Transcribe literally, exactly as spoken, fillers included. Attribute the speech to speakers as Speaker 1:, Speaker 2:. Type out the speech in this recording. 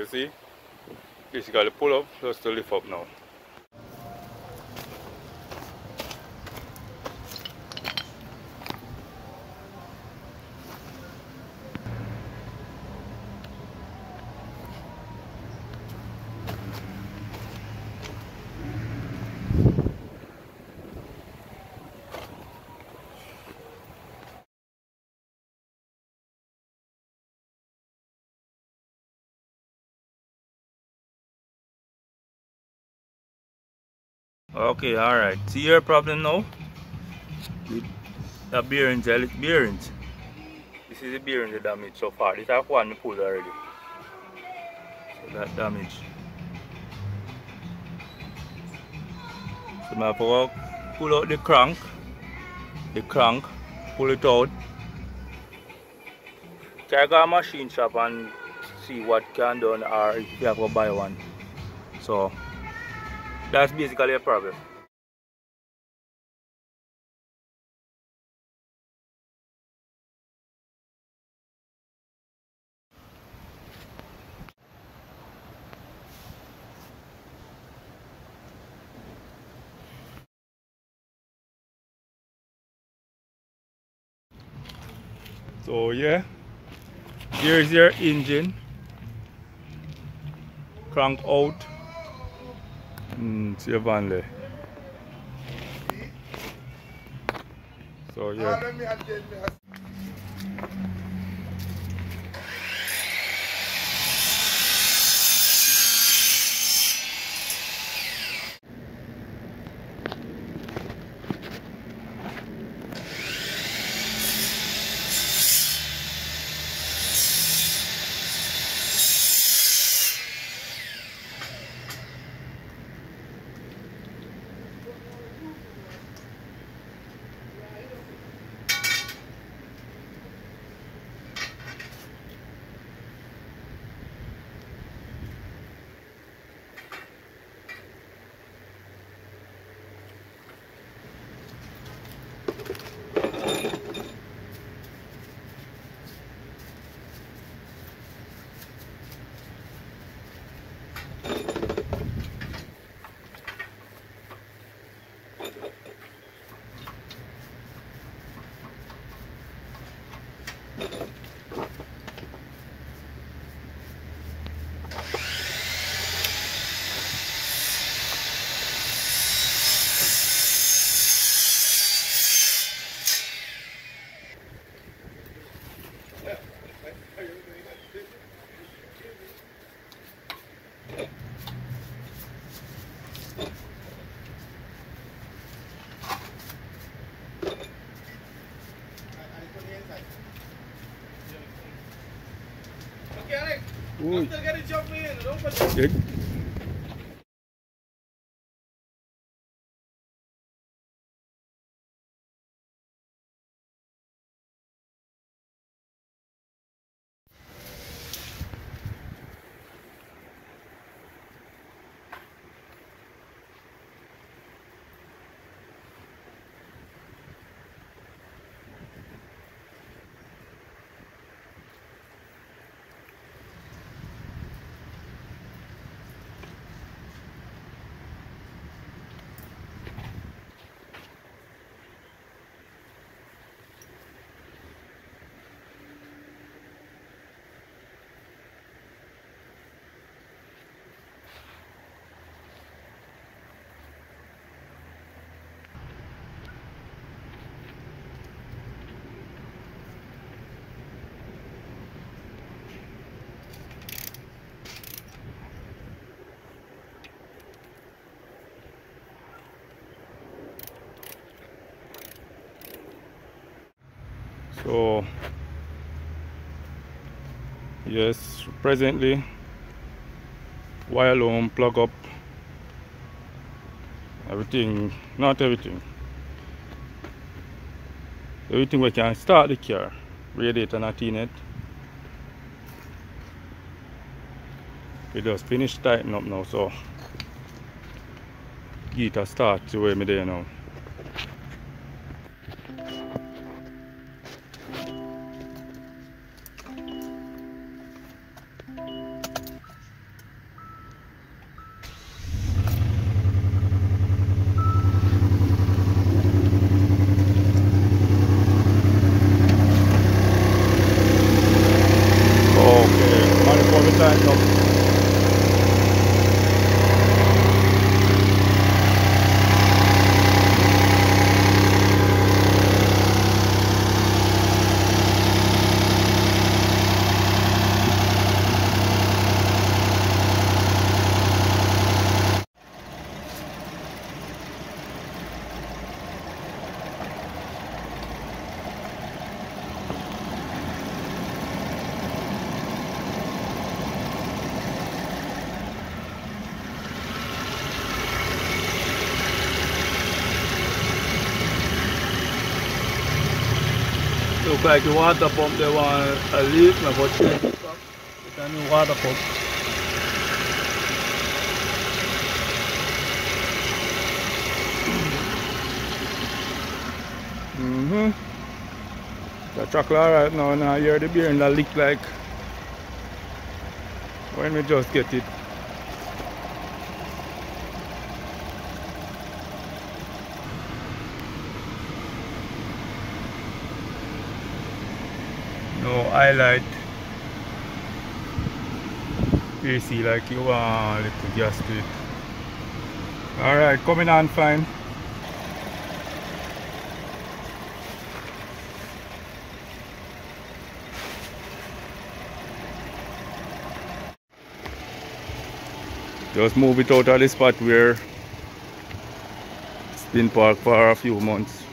Speaker 1: see, basically pull up just to lift up now. Okay, alright. See your problem now? The bearings, the bearings. This is the bearing the damage so far. This is one I pulled already. So that damage. So I have to pull out the crank. The crank. Pull it out. Can I go to a machine shop and see what can done, or if you have to buy one. So that's basically a problem. So yeah, here's your engine. Crank out. Mm, see your van there. So yeah. I'm still gonna jump in. Don't push it. So yes, presently wire loom plug up everything, not everything, everything we can start the car, radiator not in it. We just finished tighten up now, so get a start to where me there now. Look like the water pump they want a leak, I got change it back. It's a new water pump. Mm-hmm. The chocolate right now, and I hear the bearing that leak like when we just get it. No highlight. You see like you want a little gas to it. Alright, coming on fine. Just move it out of the spot where it's been parked for a few months.